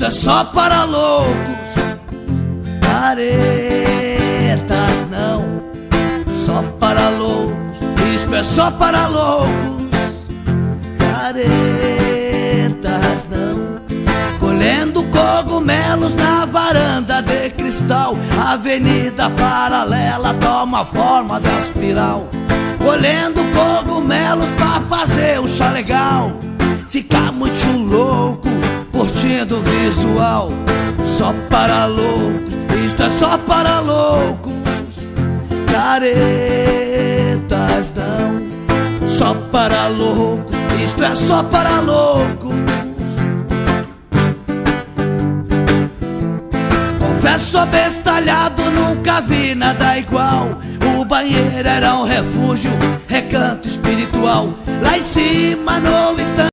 Isto é só para loucos, caretas não. Só para loucos, isto é só para loucos, caretas não. Colhendo cogumelos na varanda de cristal, a avenida paralela toma forma de espiral. Colhendo cogumelos pra fazer um chá legal, ficar muito louco, curtindo o visual. Só para loucos, isto é só para loucos, caretas não. Só para loucos, isto é só para loucos. Confesso abestalhado, nunca vi nada igual. O banheiro era um refúgio, recanto espiritual. Lá em cima no estande